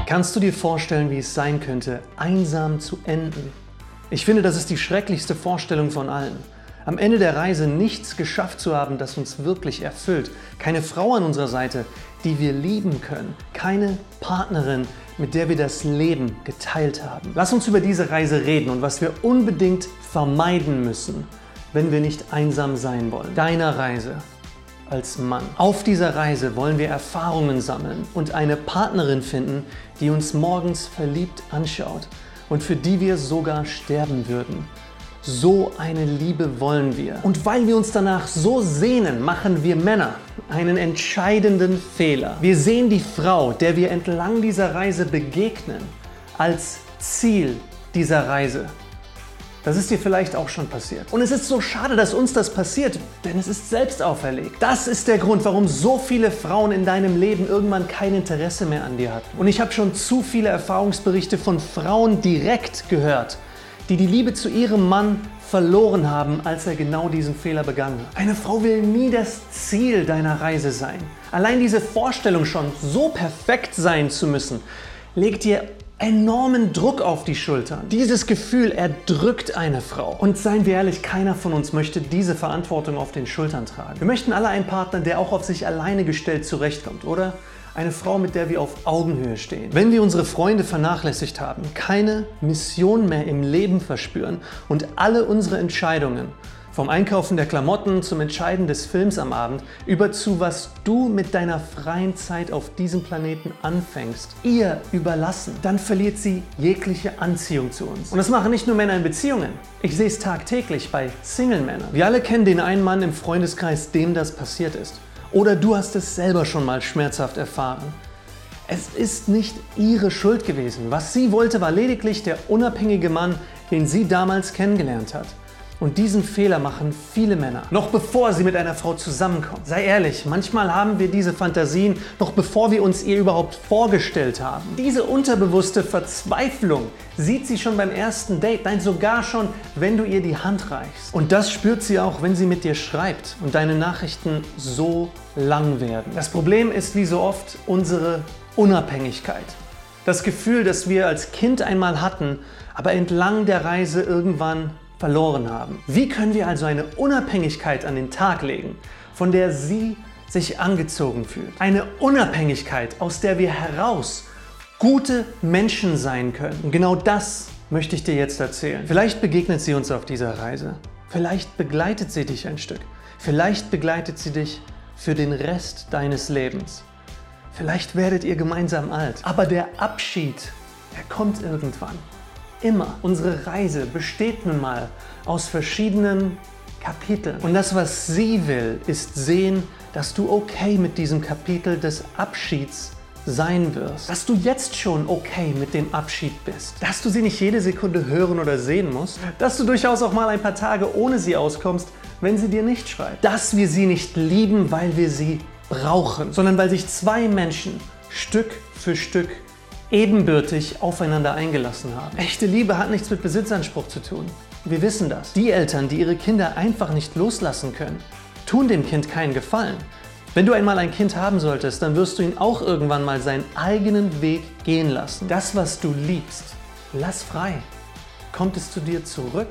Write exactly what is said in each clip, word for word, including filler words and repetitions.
Kannst du dir vorstellen, wie es sein könnte, einsam zu enden? Ich finde, das ist die schrecklichste Vorstellung von allen. Am Ende der Reise nichts geschafft zu haben, das uns wirklich erfüllt. Keine Frau an unserer Seite, die wir lieben können. Keine Partnerin, mit der wir das Leben geteilt haben. Lass uns über diese Reise reden und was wir unbedingt vermeiden müssen, wenn wir nicht einsam sein wollen. Deiner Reise als Mann. Auf dieser Reise wollen wir Erfahrungen sammeln und eine Partnerin finden, die uns morgens verliebt anschaut und für die wir sogar sterben würden. So eine Liebe wollen wir. Und weil wir uns danach so sehnen, machen wir Männer einen entscheidenden Fehler. Wir sehen die Frau, der wir entlang dieser Reise begegnen, als Ziel dieser Reise. Das ist dir vielleicht auch schon passiert. Und es ist so schade, dass uns das passiert, denn es ist selbst auferlegt. Das ist der Grund, warum so viele Frauen in deinem Leben irgendwann kein Interesse mehr an dir hatten. Und ich habe schon zu viele Erfahrungsberichte von Frauen direkt gehört, die die Liebe zu ihrem Mann verloren haben, als er genau diesen Fehler begangen hat. Eine Frau will nie das Ziel deiner Reise sein. Allein diese Vorstellung schon, so perfekt sein zu müssen, legt dir enormen Druck auf die Schultern. Dieses Gefühl erdrückt eine Frau. Und seien wir ehrlich, keiner von uns möchte diese Verantwortung auf den Schultern tragen. Wir möchten alle einen Partner, der auch auf sich alleine gestellt zurechtkommt, oder? Eine Frau, mit der wir auf Augenhöhe stehen. Wenn wir unsere Freunde vernachlässigt haben, keine Mission mehr im Leben verspüren und alle unsere Entscheidungen, vom Einkaufen der Klamotten zum Entscheiden des Films am Abend, über zu was du mit deiner freien Zeit auf diesem Planeten anfängst, ihr überlassen, dann verliert sie jegliche Anziehung zu uns. Und das machen nicht nur Männer in Beziehungen. Ich sehe es tagtäglich bei Single-Männern. Wir alle kennen den einen Mann im Freundeskreis, dem das passiert ist. Oder du hast es selber schon mal schmerzhaft erfahren. Es ist nicht ihre Schuld gewesen. Was sie wollte, war lediglich der unabhängige Mann, den sie damals kennengelernt hat. Und diesen Fehler machen viele Männer, noch bevor sie mit einer Frau zusammenkommen. Sei ehrlich, manchmal haben wir diese Fantasien, noch bevor wir uns ihr überhaupt vorgestellt haben. Diese unterbewusste Verzweiflung sieht sie schon beim ersten Date, nein, sogar schon, wenn du ihr die Hand reichst. Und das spürt sie auch, wenn sie mit dir schreibt und deine Nachrichten so lang werden. Das Problem ist wie so oft unsere Unabhängigkeit. Das Gefühl, das wir als Kind einmal hatten, aber entlang der Reise irgendwann verloren haben. Wie können wir also eine Unabhängigkeit an den Tag legen, von der sie sich angezogen fühlt? Eine Unabhängigkeit, aus der wir heraus gute Menschen sein können. Und genau das möchte ich dir jetzt erzählen. Vielleicht begegnet sie uns auf dieser Reise. Vielleicht begleitet sie dich ein Stück. Vielleicht begleitet sie dich für den Rest deines Lebens. Vielleicht werdet ihr gemeinsam alt. Aber der Abschied, der kommt irgendwann. Immer. Unsere Reise besteht nun mal aus verschiedenen Kapiteln. Und das, was sie will, ist sehen, dass du okay mit diesem Kapitel des Abschieds sein wirst. Dass du jetzt schon okay mit dem Abschied bist. Dass du sie nicht jede Sekunde hören oder sehen musst. Dass du durchaus auch mal ein paar Tage ohne sie auskommst, wenn sie dir nicht schreibt. Dass wir sie nicht lieben, weil wir sie brauchen, sondern weil sich zwei Menschen Stück für Stück ebenbürtig aufeinander eingelassen haben. Echte Liebe hat nichts mit Besitzanspruch zu tun. Wir wissen das. Die Eltern, die ihre Kinder einfach nicht loslassen können, tun dem Kind keinen Gefallen. Wenn du einmal ein Kind haben solltest, dann wirst du ihn auch irgendwann mal seinen eigenen Weg gehen lassen. Das, was du liebst, lass frei. Kommt es zu dir zurück,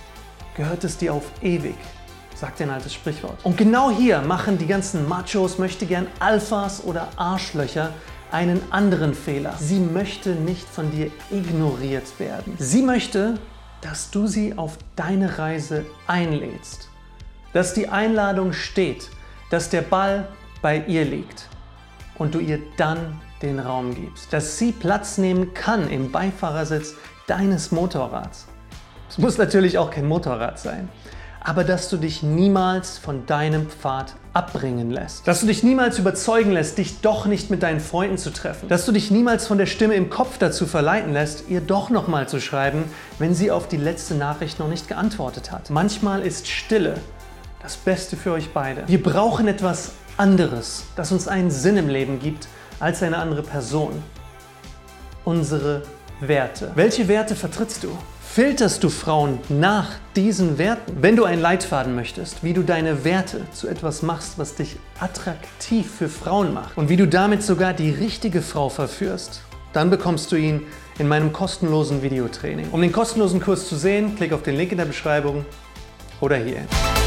gehört es dir auf ewig, sagt ein altes Sprichwort. Und genau hier machen die ganzen Machos, Möchtegern, Alphas oder Arschlöcher einen anderen Fehler. Sie möchte nicht von dir ignoriert werden. Sie möchte, dass du sie auf deine Reise einlädst. Dass die Einladung steht, dass der Ball bei ihr liegt und du ihr dann den Raum gibst. Dass sie Platz nehmen kann im Beifahrersitz deines Motorrads. Es muss natürlich auch kein Motorrad sein. Aber dass du dich niemals von deinem Pfad abbringen lässt. Dass du dich niemals überzeugen lässt, dich doch nicht mit deinen Freunden zu treffen. Dass du dich niemals von der Stimme im Kopf dazu verleiten lässt, ihr doch nochmal zu schreiben, wenn sie auf die letzte Nachricht noch nicht geantwortet hat. Manchmal ist Stille das Beste für euch beide. Wir brauchen etwas anderes, das uns einen Sinn im Leben gibt, als eine andere Person. Unsere Werte. Welche Werte vertrittst du? Filterst du Frauen nach diesen Werten? Wenn du einen Leitfaden möchtest, wie du deine Werte zu etwas machst, was dich attraktiv für Frauen macht und wie du damit sogar die richtige Frau verführst, Dann bekommst du ihn in meinem kostenlosen Videotraining. Um den kostenlosen Kurs zu sehen, klick auf den Link in der Beschreibung oder hier.